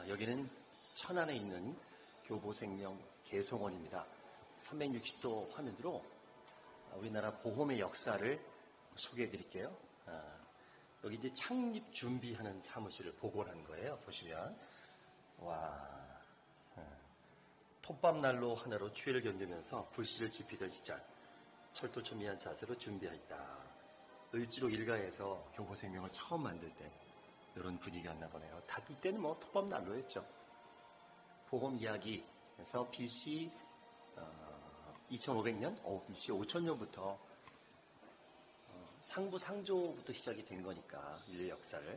여기는 천안에 있는 교보생명 개성원입니다. 360도 화면으로 우리나라 보험의 역사를 소개해 드릴게요. 여기 이제 창립 준비하는 사무실을 보고한 거예요. 보시면 톱밥난로 하나로 추위를 견디면서 불씨를 지피던 시절 철도천미한 자세로 준비하였다. 을지로 일가에서 교보생명을 처음 만들 때 이런 분위기였나 보네요. 다 이때는 뭐 톱밥난로였죠. 보험 이야기에서 BC 2500년, BC 5000년부터 상부 상조부터 시작이 된 거니까 인류 역사를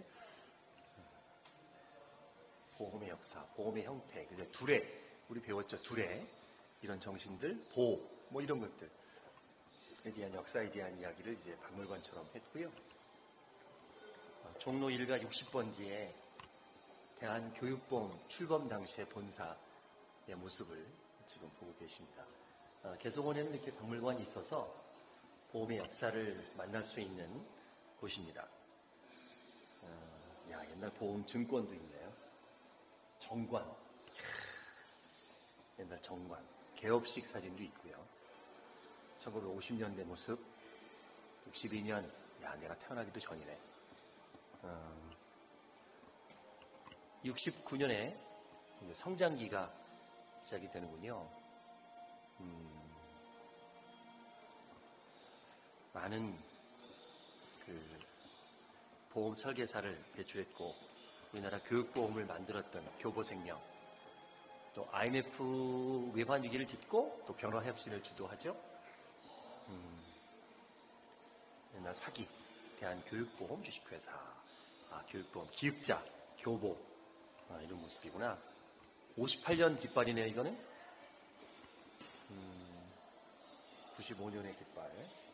보험의 역사, 보험의 형태, 그래서 두레 우리 배웠죠. 두레 이런 정신들, 뭐 이런 것들에 대한 역사에 대한 이야기를 이제 박물관처럼 했고요. 종로 1가 60번지에 대한교육보험 출범 당시의 본사의 모습을 지금 보고 계십니다. 개성원에는 이렇게 박물관이 있어서 보험의 역사를 만날 수 있는 곳입니다. 옛날 보험 증권도 있네요. 정관. 옛날 정관. 개업식 사진도 있고요. 1950년대 모습. 62년. 내가 태어나기도 전이네. 69년에 성장기가 시작이 되는군요. 많은 보험 설계사를 배출했고 우리나라 교육보험을 만들었던 교보생명, 또 IMF 외환 위기를 딛고 또 변화혁신을 주도하죠. 옛날 사기, 대한교육보험 주식회사, 교육보험 기획자, 교보, 이런 모습이구나. 58년 깃발이네요, 이거는. 95년의 깃발.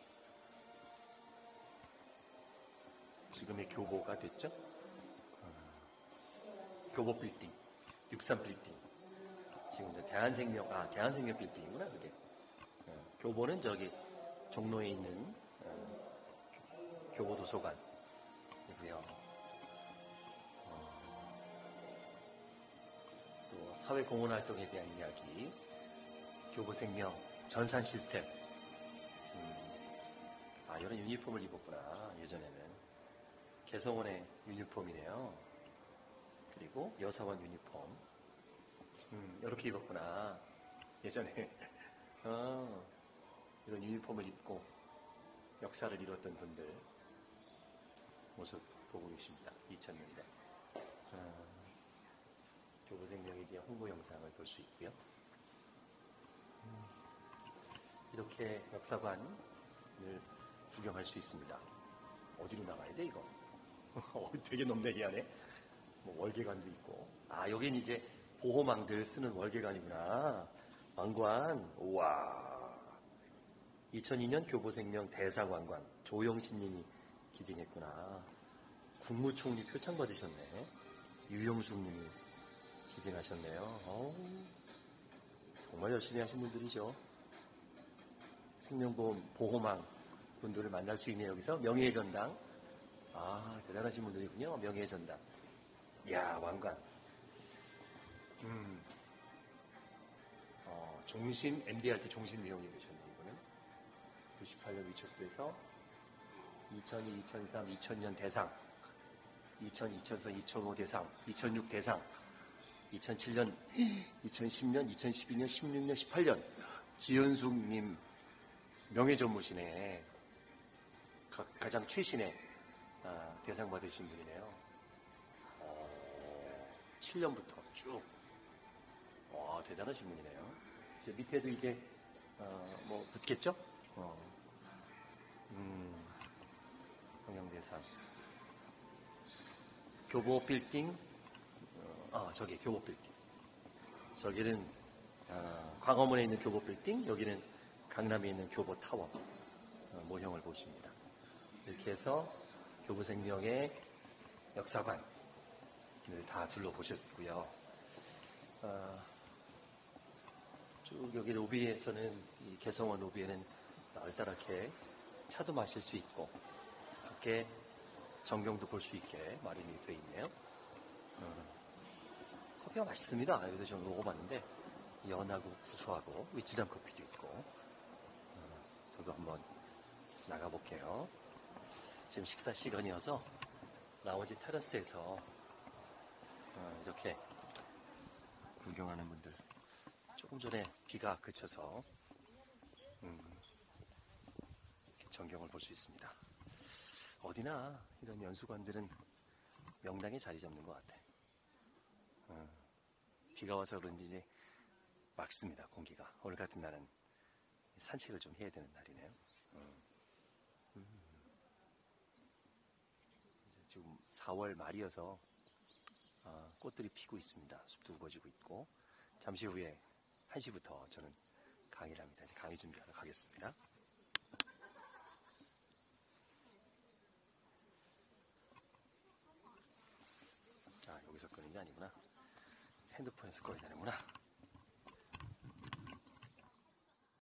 지금의 교보가 됐죠. 교보 빌딩, 63 빌딩. 지금 이제 대한생명 빌딩이구나, 그게. 교보는 저기 종로에 있는 교보도서관이고요. 또 사회공헌활동에 대한 이야기, 교보생명 전산 시스템. 이런 유니폼을 입었구나, 예전에는. 개성원의 유니폼이네요. 그리고 여사원 유니폼. 이렇게 입었구나, 예전에. 이런 유니폼을 입고 역사를 이뤘던 분들 모습 보고 계십니다. 2000년대. 교보생명에 대한 홍보 영상을 볼 수 있고요. 이렇게 역사관을 구경할 수 있습니다. 어디로 나가야 돼, 이거? 되게 넘내기하네. 월계관도 있고. 여긴 이제 보호망들 쓰는 월계관이구나. 왕관. 우와. 2002년 교보생명 대사관관 조영신님이 기증했구나. 국무총리 표창 받으셨네. 유영숙님이 기증하셨네요. 정말 열심히 하신 분들이죠. 생명보험 보호망 분들을 만날 수 있네요. 여기서 명예의 전당. 대단하신 분들이군요. 명예의 전당. 왕관. 종신 MDRT 종신 내용이 되셨네요. 이거는 98년 위촉돼서 2002, 2003, 2000년 대상, 2000, 2004, 2005 대상, 2006 대상, 2007년, 2010년, 2012년, 16년, 18년 지현숙님 명예전무시네. 가장 최신의 대상 받으신 분이네요. 7년부터 쭉. 대단하신 분이네요. 이제 밑에도 이제 붙겠죠? 경영대상. 교보 빌딩. 저기 교보 빌딩. 저기는 광화문에 있는 교보 빌딩, 여기는 강남에 있는 교보 타워 모형을 보십니다. 이렇게 해서 교보생명의 역사관을 다 둘러보셨고요. 쭉 여기 로비에서는, 이 개성원 로비에는 널따랗게 차도 마실 수 있고 밖에 전경도 볼 수 있게 마련이 되어 있네요. 커피가 맛있습니다. 여기도 좀 먹어봤는데 연하고 구수하고 위치단 커피도 있고. 저도 한번 나가볼게요. 지금 식사 시간이어서 나머지 테라스에서 이렇게 구경하는 분들, 조금 전에 비가 그쳐서 전경을 볼 수 있습니다. 어디나 이런 연수관들은 명당에 자리 잡는 것 같아. 비가 와서 그런지 이제 맑습니다, 공기가. 오늘 같은 날은 산책을 좀 해야 되는 날이네요. 지금 4월 말이어서 꽃들이 피고 있습니다. 숲도 우거지고 있고. 잠시 후에 1시부터 저는 강의를 합니다. 이제 강의 준비하러 가겠습니다. 여기서 끄는 게 아니구나. 핸드폰에서 꺼야 되는구나.